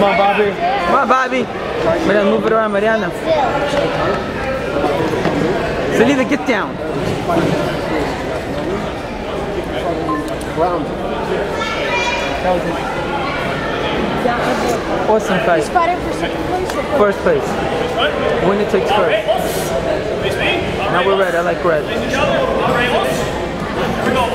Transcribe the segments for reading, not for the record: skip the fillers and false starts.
on, Bobby. Come on, Bobby. Mariana, move it around, Mariana. Salida, get down. Awesome fight. First place. Winner takes first. Now we're red. I like red. Here we go.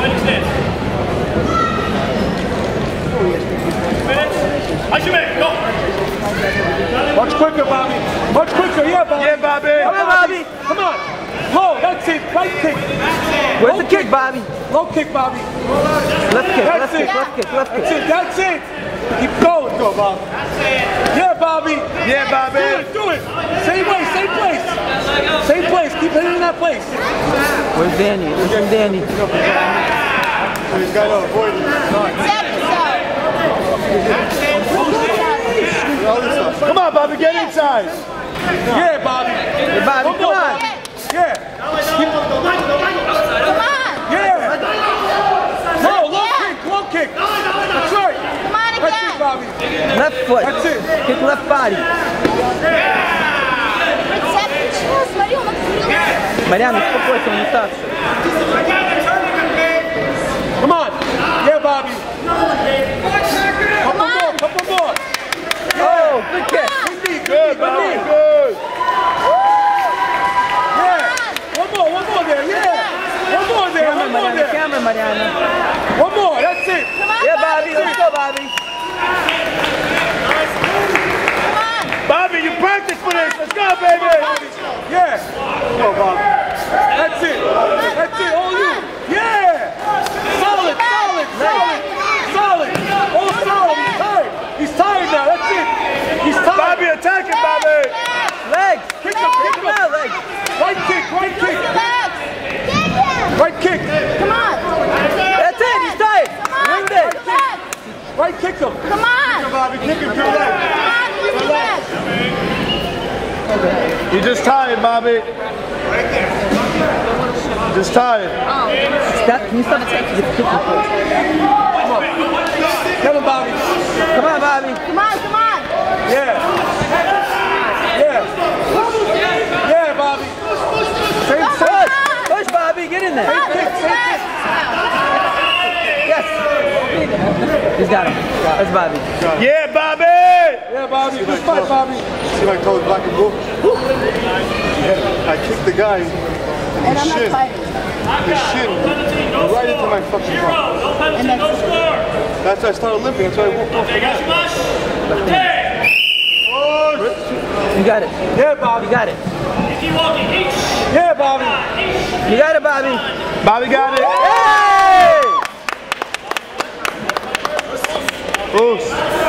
Go. Much quicker, Bobby. Much quicker. Yeah, Bobby. Yeah, Bobby. Come on, Bobby. Come on. Low. That's it. Right kick. Where's the kick, Bobby? Low kick, Bobby. Left kick. Left kick. Left kick. Left kick. That's it. That's it. Keep going. Go, Bobby. Yeah, Bobby. Yeah, Bobby. Do it. Do it. Same way. Same place. Same place. Keep hitting in that place. Where's Danny? Where's Danny? He's got to avoid it. Come on, Bobby. Get inside. Yeah, Bobby. Hey, Bobby, come on. Yeah. Come on. Yeah. No, low kick. Low kick. That's right. Come on again. That's it, Bobby. Left foot. That's it. Kick left body. Mariana, ficou força, não está? Come on. Yeah, Bobby. Come on. Couple more. Oh, good kick. Good, Bobby. Good. Yeah. One more there. Yeah. One more there. One more there. Camera, Mariana. One more. That's it. Yeah, Bobby. Let's go, Bobby. Bobby, you practice for this. Let's go, baby. Yeah. Go, Bobby. That's it. That's it. All you. Yeah. Solid. All solid. He's tired. He's tired now. That's it. He's tired. Bobby, attacking, Bobby. Legs. Kick him out. Legs. Right kick. Right kick. Come on. That's it. He's tired. Win it. Right kick him. Come on. Bobby, kick him to the left. Come on, use your legs. You're just tired, Bobby. Just tired. Can you stop attacking the kick? Come on. Get him, Bobby. Come on, Bobby. Come on. Yeah, Bobby. Same Push. Push, Bobby. Get in there. kick. Yes. He's got him. That's Bobby. Yeah, Bobby. Yeah, Bobby. Good fight, Bobby. See my toes black and blue? I kicked the guy in And his I'm not shin. fighting. His shin right into my fucking bum. That's why I started limping. That's why I woke up from that. You got it. Yeah, Bobby. You got it. Yeah, Bobby. You got it, Bobby. Bobby got it. Hey! Boost.